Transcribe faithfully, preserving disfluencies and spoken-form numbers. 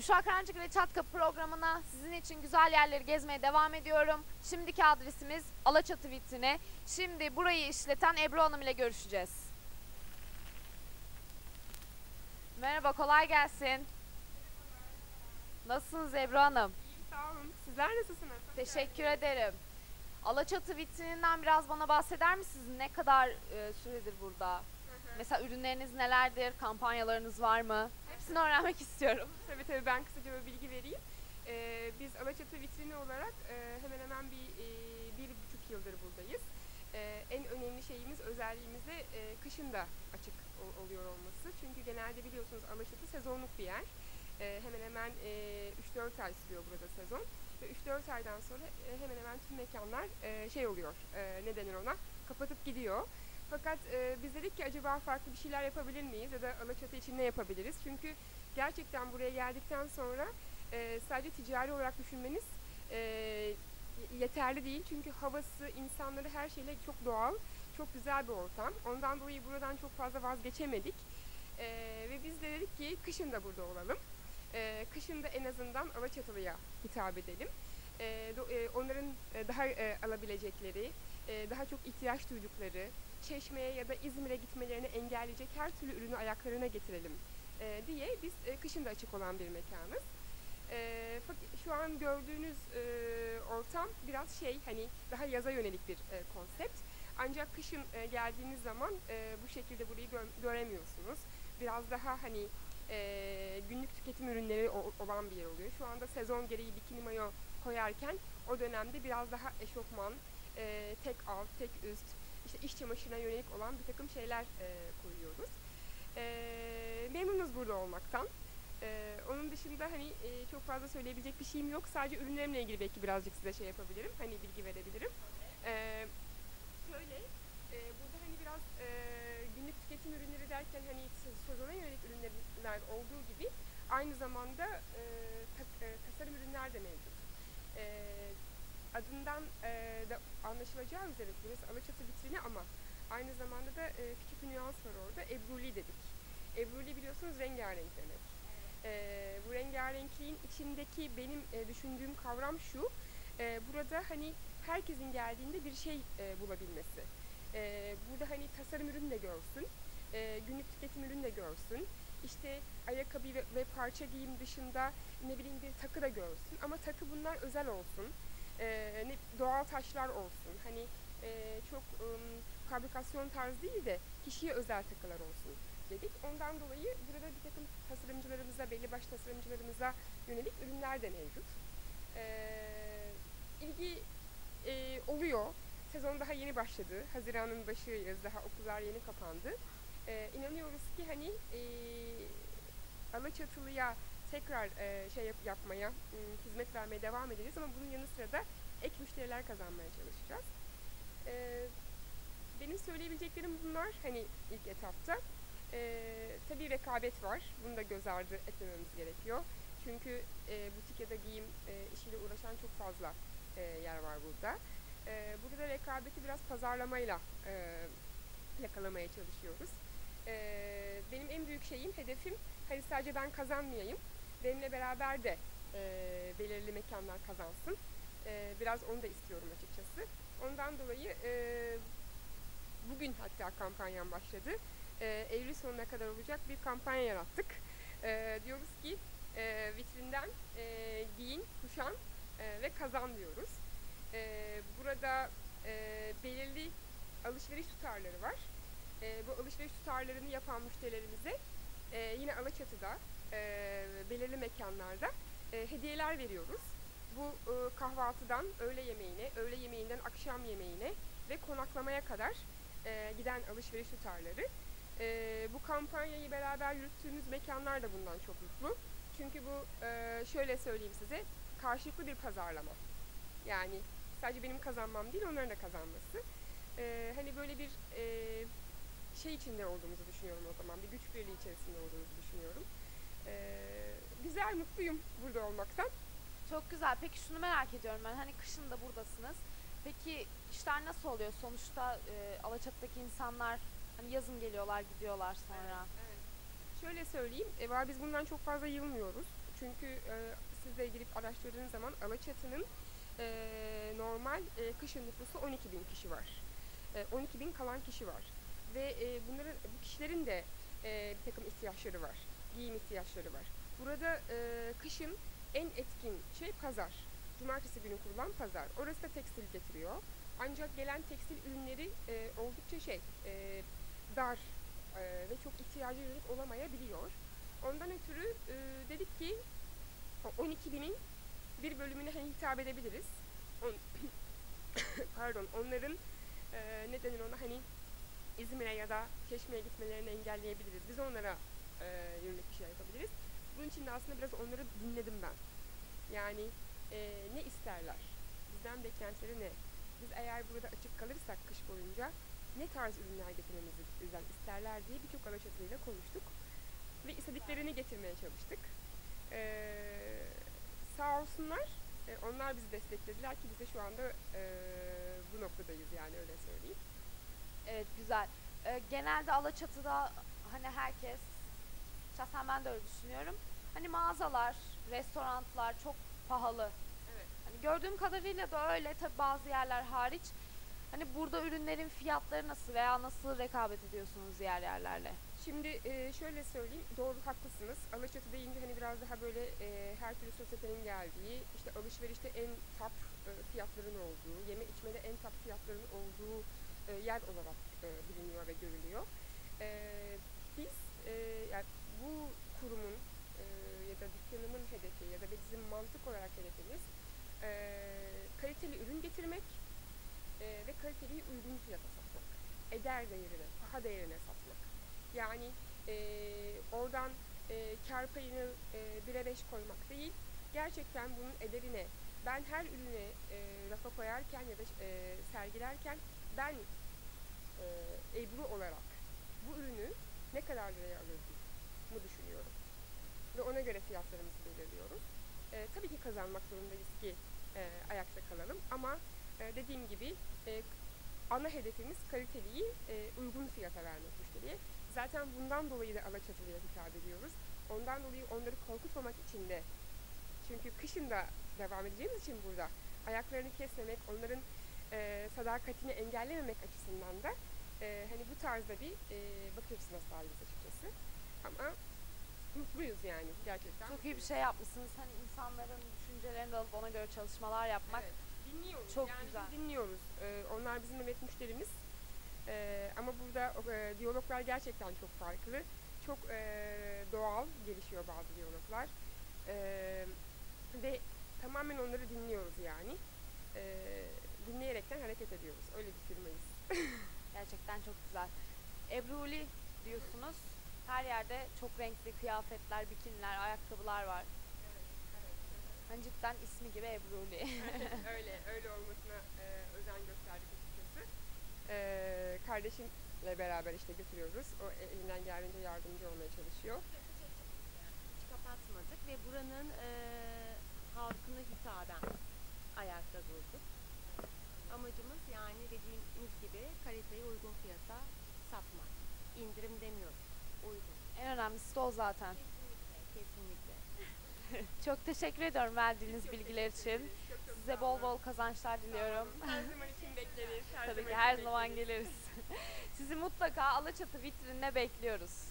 Büşra Karancık ve Çatkapı programına sizin için güzel yerleri gezmeye devam ediyorum. Şimdiki adresimiz Alaçatı Vitrini. Şimdi burayı işleten Ebru Hanım ile görüşeceğiz. Merhaba, kolay gelsin. Nasılsınız Ebru Hanım? İyiyim, sağ olun. Sizler nasılsınız? Hoş Teşekkür geldiniz. ederim. Alaçatı Vitrini'nden biraz bana bahseder misiniz? Ne kadar e, süredir burada? Hı hı. Mesela ürünleriniz nelerdir? Kampanyalarınız var mı? Hepsini öğrenmek istiyorum. Tabii tabii, ben kısaca bir bilgi vereyim. Ee, biz Alaçatı Vitrini olarak e, hemen hemen bir e, bir buçuk yıldır buradayız. E, en önemli şeyimiz, özelliğimiz de e, kışın da açık ol- oluyor olması. Çünkü genelde biliyorsunuz Alaçatı sezonluk bir yer. E, hemen hemen e, üç dört ay sürüyor burada sezon. Ve üç dört aydan sonra e, hemen hemen tüm mekanlar e, şey oluyor, e, ne denir ona, kapatıp gidiyor. Fakat e, biz dedik ki acaba farklı bir şeyler yapabilir miyiz ya da Alaçatı için ne yapabiliriz? Çünkü gerçekten buraya geldikten sonra e, sadece ticari olarak düşünmeniz e, yeterli değil. Çünkü havası, insanları, her şeyle çok doğal, çok güzel bir ortam. Ondan dolayı buradan çok fazla vazgeçemedik. E, ve biz de dedik ki kışın da burada olalım. E, kışın da en azından Alaçatılı'ya hitap edelim. E, do, e, onların e, daha e, alabilecekleri, e, daha çok ihtiyaç duydukları, Çeşme'ye ya da İzmir'e gitmelerini engelleyecek her türlü ürünü ayaklarına getirelim e, diye biz e, kışın da açık olan bir mekanız. E, şu an gördüğünüz e, ortam biraz şey, hani daha yaza yönelik bir e, konsept. Ancak kışın e, geldiğiniz zaman e, bu şekilde burayı gö göremiyorsunuz. Biraz daha hani e, günlük tüketim ürünleri olan bir yer oluyor. Şu anda sezon gereği bikini mayo koyarken o dönemde biraz daha eşofman, e, tek alt, tek üst, işte iş çamaşırına yönelik olan bir takım şeyler e, koyuyoruz. E, memnunuz burada olmaktan. E, onun dışında hani e, çok fazla söyleyebilecek bir şeyim yok. Sadece ürünlerimle ilgili belki birazcık size şey yapabilirim, hani bilgi verebilirim. E, şöyle, e, burada hani biraz e, günlük tüketim ürünleri derken hani sezona yönelik ürünler olduğu gibi aynı zamanda e, ta, e, tasarım ürünler de mevcut. E, adından e, da anlaşılacağı üzere burası Alaçatı Vitrini ama aynı zamanda da e, küçük bir nüans var orada. Ebruli dedik. Ebruli biliyorsunuz rengarenk demek. E, bu rengarenkliğin içindeki benim e, düşündüğüm kavram şu. E, burada hani herkesin geldiğinde bir şey e, bulabilmesi. E, burada hani tasarım ürünü de görsün, e, günlük tüketim ürünü de görsün. İşte ayakkabı ve, ve parça giyim dışında ne bileyim bir takı da görsün. Ama takı bunlar özel olsun. E, ne, doğal taşlar olsun. Hani e, çok um, fabrikasyon tarzı değil de kişiye özel takılar olsun dedik. Ondan dolayı burada bir takım tasarımcılarımıza, belli başlı tasarımcılarımıza yönelik ürünler de mevcut. E, ilgi e, oluyor. Sezon daha yeni başladı. Haziran'ın başıyız. Daha okullar yeni kapandı. E, inanıyoruz ki hani e, Alaçatılı'ya tekrar e, şey yap, yapmaya, m, hizmet vermeye devam edeceğiz ama bunun yanı sıra da ek müşteriler kazanmaya çalışacağız. E, benim söyleyebileceklerim bunlar hani ilk etapta. E, tabii rekabet var. Bunu da göz ardı etmememiz gerekiyor. Çünkü e, butik ya da giyim e, işiyle uğraşan çok fazla e, yer var burada. E, burada rekabeti biraz pazarlamayla e, yakalamaya çalışıyoruz. E, benim en büyük şeyim, hedefim hani sadece ben kazanmayayım. Benimle beraber de e, belirli mekanlar kazansın. E, biraz onu da istiyorum açıkçası. Ondan dolayı e, bugün hatta kampanyam başladı. E, Eylül sonuna kadar olacak bir kampanya yarattık. E, diyoruz ki e, vitrinden e, giyin, kuşan e, ve kazan diyoruz. E, burada e, belirli alışveriş tutarları var. E, bu alışveriş tutarlarını yapan müşterilerimize e, yine Alaçatı'da e, belirli mekanlarda e, hediyeler veriyoruz. Bu e, kahvaltıdan öğle yemeğine, öğle yemeğinden akşam yemeğine ve konaklamaya kadar e, giden alışveriş tutarları. E, bu kampanyayı beraber yürüttüğümüz mekanlar da bundan çok mutlu. Çünkü bu e, şöyle söyleyeyim size, karşılıklı bir pazarlama. Yani sadece benim kazanmam değil, onların da kazanması. Ee, hani böyle bir e, şey içinde olduğumuzu düşünüyorum o zaman. Bir güç birliği içerisinde olduğumuzu düşünüyorum. Ee, güzel, mutluyum burada olmaktan. Çok güzel. Peki şunu merak ediyorum ben. Hani kışın da buradasınız. Peki işler nasıl oluyor? Sonuçta e, Alaçatı'daki insanlar hani yazın geliyorlar, gidiyorlar sonra. Evet, evet. Şöyle söyleyeyim, e, biz bundan çok fazla yılmıyoruz. Çünkü e, siz de girip araştırdığınız zaman Alaçatı'nın e, normal e, kışın nüfusu on iki bin kişi var. E, on iki bin kalan kişi var. Ve e, bunların, bu kişilerin de e, bir takım ihtiyaçları var. Giyim ihtiyaçları var. Burada e, kışın en etkin şey pazar. Cumartesi günü kurulan pazar. Orası da tekstil getiriyor. Ancak gelen tekstil ürünleri e, oldukça şey e, dar e, ve çok ihtiyaca yönelik olamayabiliyor. Ondan ötürü e, dedik ki on iki binin bir bölümüne hani hitap edebiliriz. On, pardon, onların e, ne denir ona, hani İzmir'e ya da Çeşme'ye gitmelerini engelleyebiliriz. Biz onlara e, yönelik bir şey yapabiliriz. Bunun için de aslında biraz onları dinledim ben. Yani e, ne isterler? Bizden beklentileri ne? Biz eğer burada açık kalırsak kış boyunca ne tarz ürünler getirmemizi bizden isterler diye birçok Alaçatı'yla konuştuk. Ve istediklerini getirmeye çalıştık. Ee, sağ olsunlar, e, onlar bizi desteklediler ki biz de şu anda e, bu noktadayız, yani öyle söyleyeyim. Evet, güzel. Ee, genelde Alaçatı'da hani herkes, şahsen ben de öyle düşünüyorum. Hani mağazalar, restoranlar çok pahalı. Evet. Hani gördüğüm kadarıyla da öyle, tabii bazı yerler hariç. Hani burada ürünlerin fiyatları nasıl veya nasıl rekabet ediyorsunuz diğer yerlerle? Şimdi e, şöyle söyleyeyim, doğru, haklısınız. Alaçatı deyince hani biraz daha böyle e, her türlü sosyetenin geldiği, işte alışverişte en top e, fiyatların olduğu, yeme içmede en top fiyatların olduğu e, yer olarak e, biliniyor ve görülüyor. E, biz e, yani bu kurumun e, ya da dükkanımın hedefi ya da bizim mantık olarak hedefimiz e, kaliteli ürün getirmek e, ve kaliteliyi uygun fiyata satmak. Eder değerine, paha değerine satmak. Yani e, oradan e, kar payını e, bire beş koymak değil, gerçekten bunun ederine, ben her ürüne e, rafa koyarken ya da e, sergilerken ben e, Ebru olarak bu ürünü ne kadar liraya alırdım mı düşünüyorum. Ve ona göre fiyatlarımızı belirliyoruz. E, tabii ki kazanmak zorundayız ki e, ayakta kalalım ama e, dediğim gibi e, ana hedefimiz kaliteliyi e, uygun fiyata vermek müşteriye. Zaten bundan dolayı da Alaçatı'ya hitap ediyoruz. Ondan dolayı onları korkutmamak için de, çünkü kışın da devam edeceğimiz için burada ayaklarını kesmemek, onların e, sadakatini engellememek açısından da e, hani bu tarzda bir e, bakış açısına sahibiz açıkçası. Ama mutluyuz yani, gerçekten. Çok iyi bir şey yapmışsınız. Hani insanların düşüncelerini alıp ona göre çalışmalar yapmak. Evet, dinliyoruz. Çok yani güzel. Biz dinliyoruz. Ee, onlar bizim evet müşterimiz. Ee, ama burada e, diyaloglar gerçekten çok farklı. Çok e, doğal gelişiyor bazı diyaloglar. Ee, ve tamamen onları dinliyoruz yani. Ee, dinleyerekten hareket ediyoruz. Öyle bir firmayız. Gerçekten çok güzel. Ebruli diyorsunuz. Her yerde çok renkli kıyafetler, bikiniler, ayakkabılar var. Evet, evet. Hani cidden ismi gibi Ebruli. öyle, öyle olmasına e, özen gösterdik açıkçası. E, kardeşimle beraber işte götürüyoruz. O elinden geldiğince yardımcı olmaya çalışıyor. Hiç kapatmadık ve buranın e, halkına hitaben ayakta durduk. Amacımız yani dediğimiz gibi kaliteye uygun fiyata satmak. İndirim demiyoruz. Uygun. En önemlisi de o zaten. Kesinlikle, kesinlikle. Çok teşekkür ediyorum verdiğiniz Çok bilgiler teşekkür için. ederiz. Çok çok Size sağ bol olun. bol kazançlar diliyorum. Sağ olun. Her zaman için bekleriz. Her Tabii ki zaman her için zaman bekleriz. geliriz. Sizi mutlaka Alaçatı vitrinine bekliyoruz.